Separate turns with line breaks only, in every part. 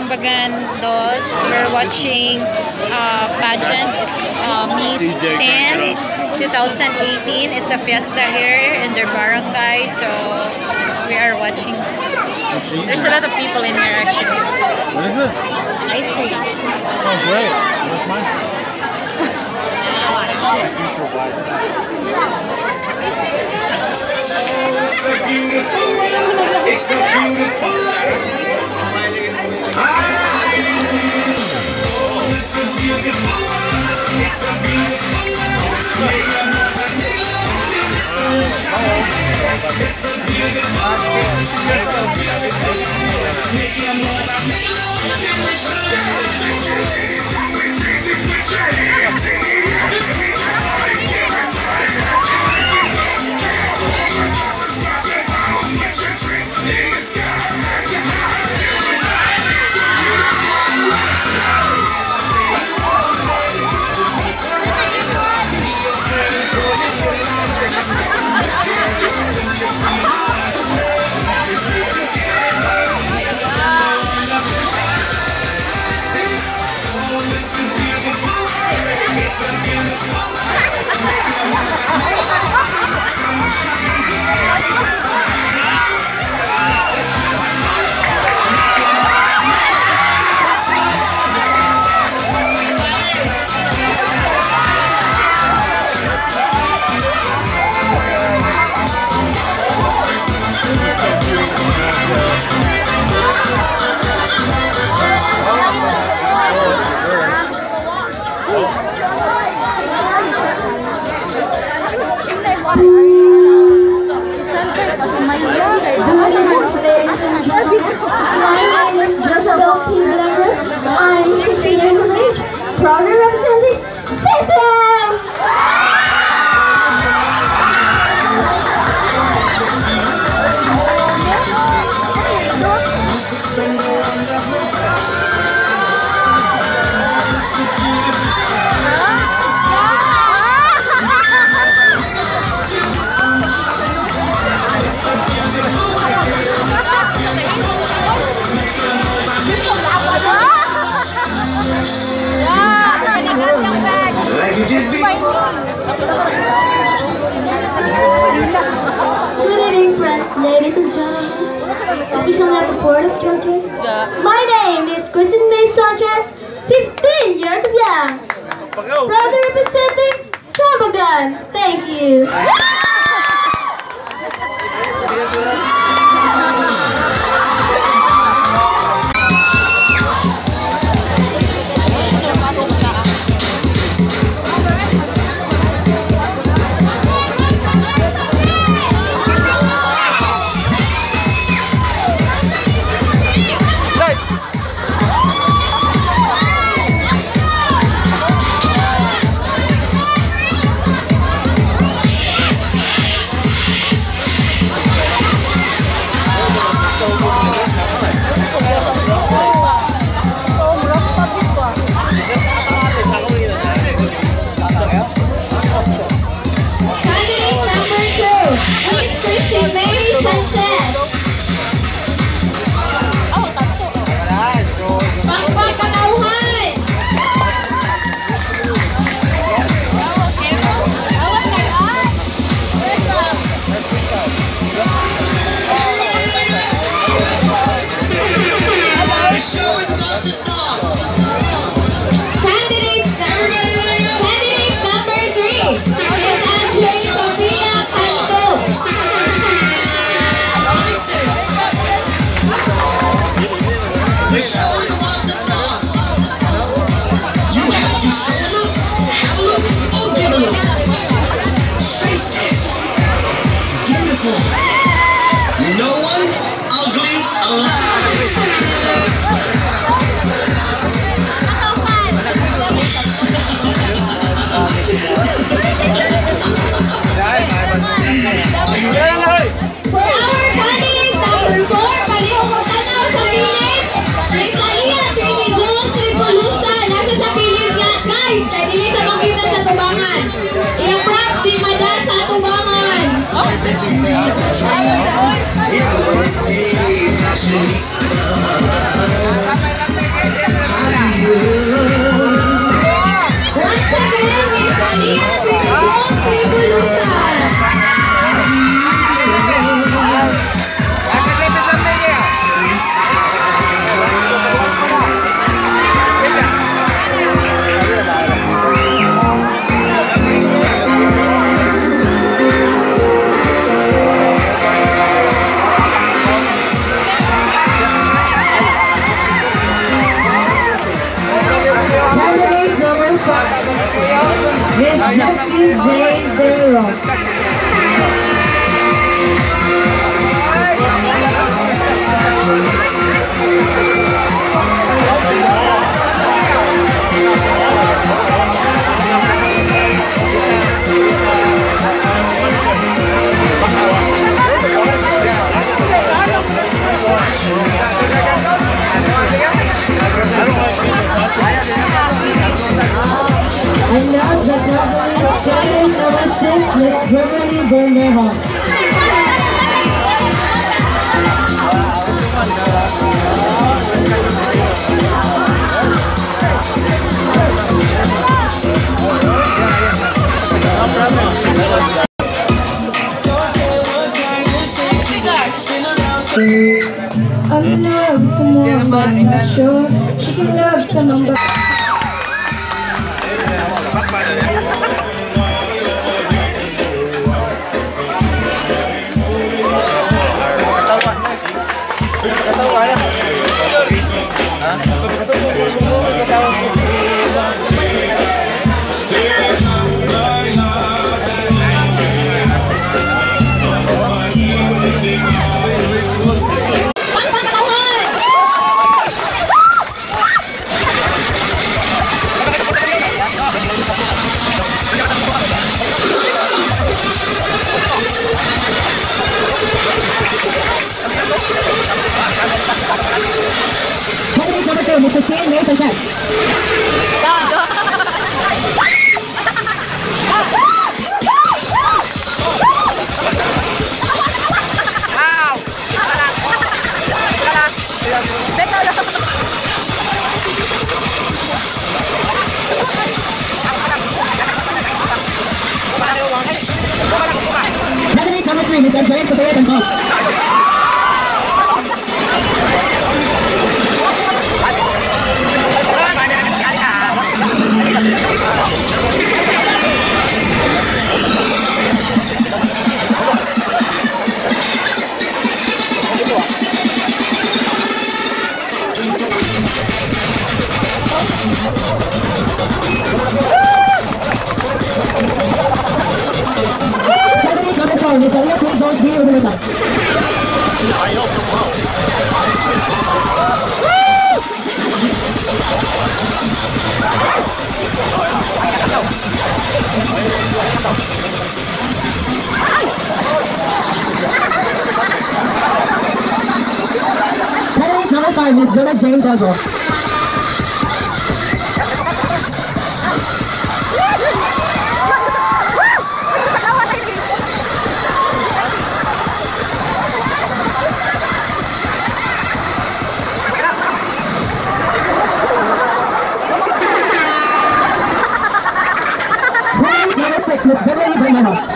Sambagan Dos. We're watching pageant. It's Miss 10 2018. It's a fiesta here in their barangay. So we are watching. There's a lot of people in here actually.
What is it?
Ice cream.
Oh, great. Where's mine?
It's a beautiful life. It's a beautiful life. It's a beautiful life. It's a beautiful life. Make a noise and make love till the sun shines. It's a beautiful life. It's a beautiful life. Make a noise and make love till the sun shines.
Proudly representing Bethlehem! Good evening, friends, ladies and gentlemen. Official of the Board of Judges. My name is Kristen May Sanchez, 15 years of young. Proudly representing Sambagan. Thank you.
The show is about to start. You have to show a look, have a look, or give a look. Faces, beautiful. No one ugly alive.
For our candidate number 4, pareho ko tanaw sa pilit. May Salia, Trini Gold, Tripolusa, nasa sa pilit yan. Guys, dahil hindi sa makita sa tubangan. Iyang props, di madal sa tubangan.
It was a fashionista.
Jackie J. Zero. And last but not least, challenge number 6, Miss Beverly Bermejo.
I'm in love with someone, but not sure she can love someone. But Mr. Sin, there's a set. Number 3, Mr. James, the and Bob. Number 5, Miss Jonah Jane Douglas. Number 6, Miss Beverly Bermejo.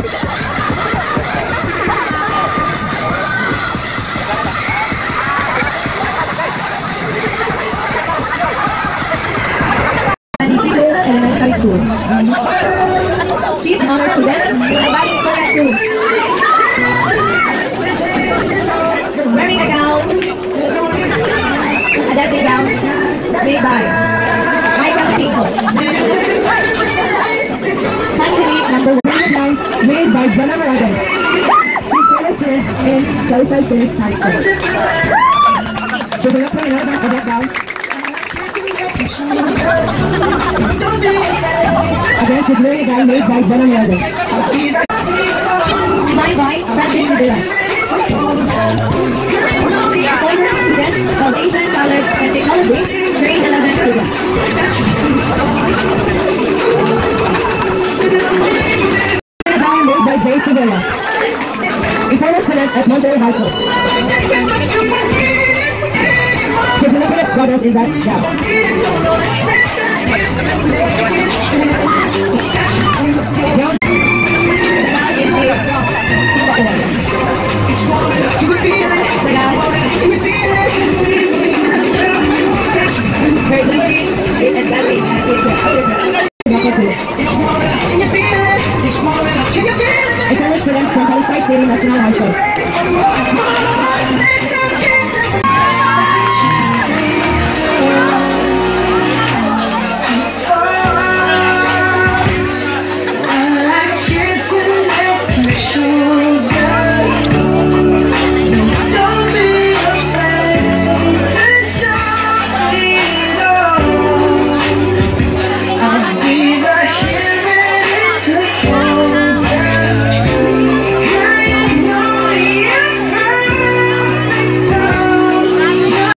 Please honor students abiding for that too. Wearing a gown, a deadly gown, made by Michael Pico. Finally, number 1 made by Jenna Morgan. She finishes in Southside Finish High School. Develop a that gown. Again, the very guy made by Jenna Morgan. Designed by Francis Medina. Former student of Asian College and Technology, grade 11 student. Design made by Jay Sevilla. A former student at Monterey High School. The Philippines brothers in that job. A college student from California National High School.